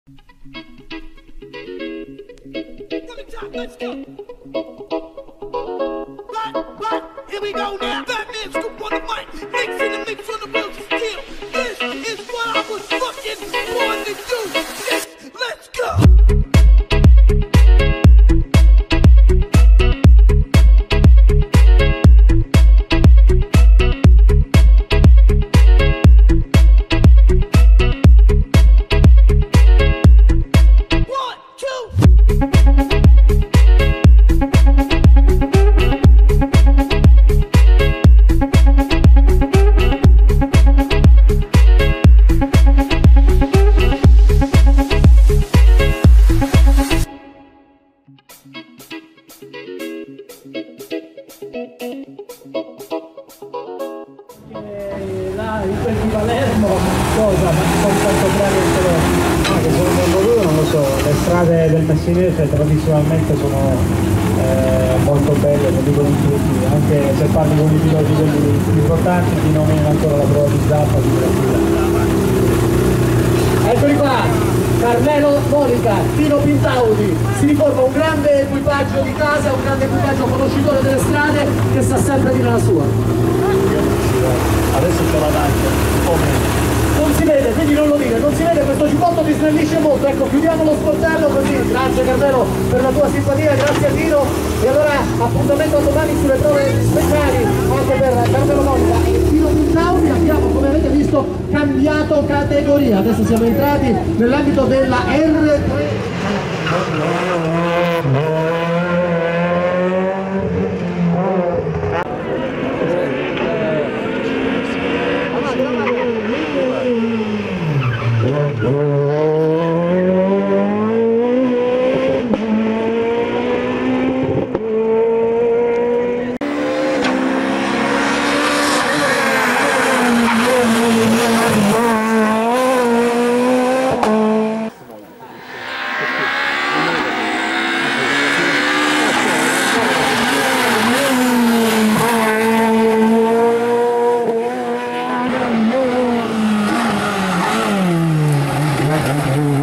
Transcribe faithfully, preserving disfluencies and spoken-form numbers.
Let's go. What? What? Here we go now. Batman scoop on the mic. Mix in the mix on the wheels of steel. This is what I was fucking born to do. Yes, let's go. In quel di Palermo cosa? Ma sono tanto bravi il telefono? Ah, che sono voluto, non lo so, le strade del Messinese tradizionalmente sono eh, molto belle, lo dicono tutti, anche se parli con i piloti quelli più importanti ti nominano ancora la prova di zappa di Eccoli qua, Carmelo Monica, Tino Pintaudi, si riforma un grande equipaggio di casa, un grande equipaggio conoscitore delle strade che sa sempre dire la sua. Adesso c'è la dancia, come? Non si vede, quindi non lo dire, non si vede, questo giubbotto ti snellisce molto, ecco, chiudiamo lo sportello così, grazie Carmelo per la tua simpatia, grazie a Tino, e allora appuntamento a domani sulle prove speciali anche per Carmelo Monica e Tino Pintaudi. Abbiamo, come avete visto, cambiato categoria, adesso siamo entrati nell'ambito della R tre.